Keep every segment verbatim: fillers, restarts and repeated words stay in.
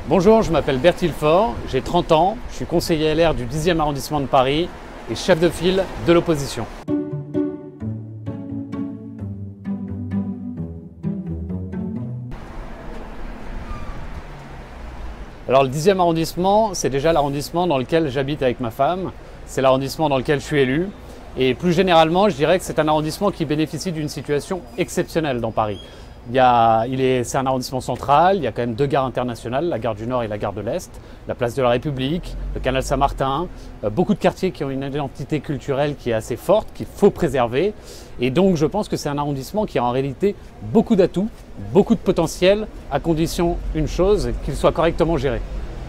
Bonjour, je m'appelle Bertil Faure, j'ai trente ans, je suis conseiller L R du dixième arrondissement de Paris et chef de file de l'opposition. Alors le dixième arrondissement, c'est déjà l'arrondissement dans lequel j'habite avec ma femme, c'est l'arrondissement dans lequel je suis élu et plus généralement, je dirais que c'est un arrondissement qui bénéficie d'une situation exceptionnelle dans Paris. Il y a, il est, c'est un arrondissement central, il y a quand même deux gares internationales, la gare du Nord et la gare de l'Est, la place de la République, le canal Saint-Martin, euh, beaucoup de quartiers qui ont une identité culturelle qui est assez forte, qu'il faut préserver. Et donc je pense que c'est un arrondissement qui a en réalité beaucoup d'atouts, beaucoup de potentiel, à condition une chose, qu'il soit correctement géré.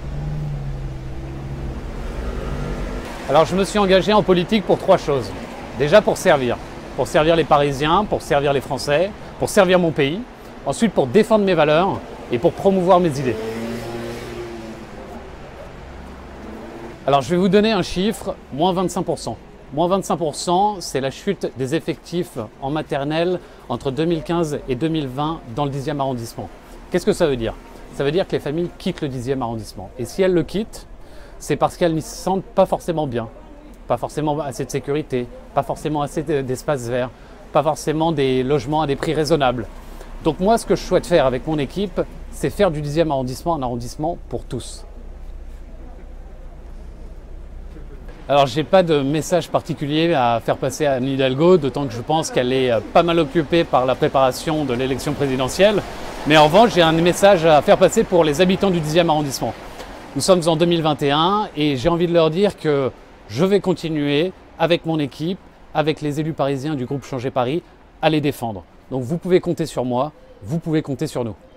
Alors je me suis engagé en politique pour trois choses. Déjà pour servir, pour servir les Parisiens, pour servir les Français, pour servir mon pays, ensuite pour défendre mes valeurs et pour promouvoir mes idées. Alors je vais vous donner un chiffre, moins vingt-cinq pour cent. Moins vingt-cinq pour cent, c'est la chute des effectifs en maternelle entre deux mille quinze et deux mille vingt dans le dixième arrondissement. Qu'est-ce que ça veut dire? Ça veut dire que les familles quittent le dixième arrondissement. Et si elles le quittent, c'est parce qu'elles n'y se sentent pas forcément bien. Pas forcément assez de sécurité, pas forcément assez d'espace vert, pas forcément des logements à des prix raisonnables. Donc moi, ce que je souhaite faire avec mon équipe, c'est faire du dixième arrondissement un arrondissement pour tous. Alors, je n'ai pas de message particulier à faire passer à Anne Hidalgo, d'autant que je pense qu'elle est pas mal occupée par la préparation de l'élection présidentielle. Mais en revanche, j'ai un message à faire passer pour les habitants du dixième arrondissement. Nous sommes en deux mille vingt et un et j'ai envie de leur dire que je vais continuer avec mon équipe, avec les élus parisiens du groupe Changer Paris, à les défendre. Donc vous pouvez compter sur moi, vous pouvez compter sur nous.